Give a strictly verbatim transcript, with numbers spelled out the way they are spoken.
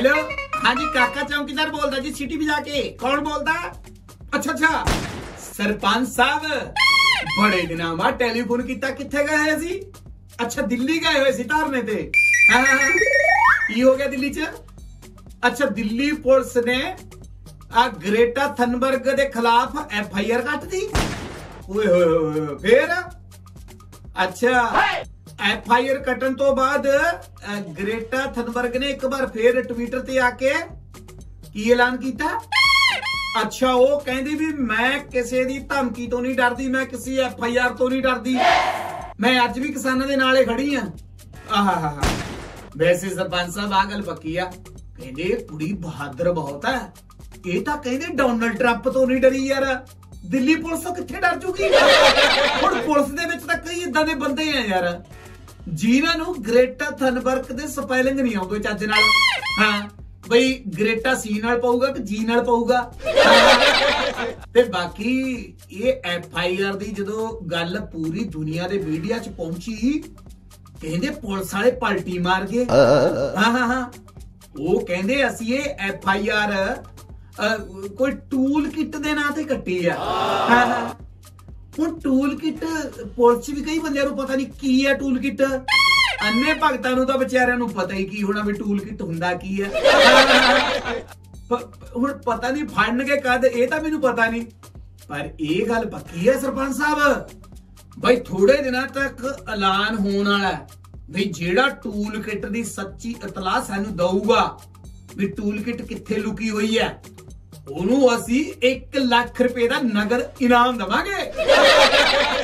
Hello, हाँ जी काका चौकीदार बोलदा जी, सिटी बजा के। कौन बोलदा? अच्छा अच्छा सरपंच साहब, बड़े दिनों बाद टेलीफोन किया, किथे गए सी? अच्छा दिल्ली गए हुए सी धारने ते। हाँ हाँ की हो गया दिल्ली च? अच्छा दिल्ली पुलिस ने आ ग्रेटा थनबर्ग के खिलाफ एफ आई आर कट दी। फिर अच्छा एफ आई आर कटन तो बाद ग्रेटा थनबर्ग ने एक बार फिर ट्विटर ते आके की ऐलान किया। अच्छा वो कहती भी मैं किसी दी धमकी तो नहीं डरदी, मैं किसी एफ आई आर तो नहीं डरदी, मैं अज भी किसानों के नाले खड़ी हाँ। आहा वैसे सरपंच साहब आ गल पक्की आ, कहते कुड़ी बहादुर बहुत है, ये तो कहते डोनाल्ड ट्रंप तो नहीं डरी यार, दिल्ली पुलिस तो किथे डर जूगी। हुण पुलिस दे विच तां कई इदां दे बंदे हैं यार जिन्हां नूं ग्रेटा थनबर्ग दे स्पेलिंग नहीं आउंदे चज नाल। हां बई ग्रेटा सी नाल पऊगा कि जी नाल पऊगा। ते बाकी ये एफ आई आर दी जदों गल पूरी दुनिया दे मीडिया च पहुंची, कहंदे पुलिस वाले पलटी मार गए। हां हां हां वो कहंदे असीं ये एफ आई आर कोई टूल किट दे नां ते कट्टी आ। हां हां हुण टूल किट पुलिस भी कई बंदियां नूं पता नहीं की है टूल किट, अन्ने भगतां नूं तां बेचारियां नूं पता ही की होना भी टूल किट हुंदा की है। हुण पता नहीं फड़नगे कद, ये तां मैनूं पता नहीं, पर ये गल पक्की है सरपंच साहब भाई थोड़े दिनों तक ऐलान होने वाला है भाई जेड़ा टूल किट दी सच्ची इतला सानू दऊगा भी टूल किट किथे लुकी हुई है, ओनू असी एक लाख रुपए का नगद इनाम दवांगे।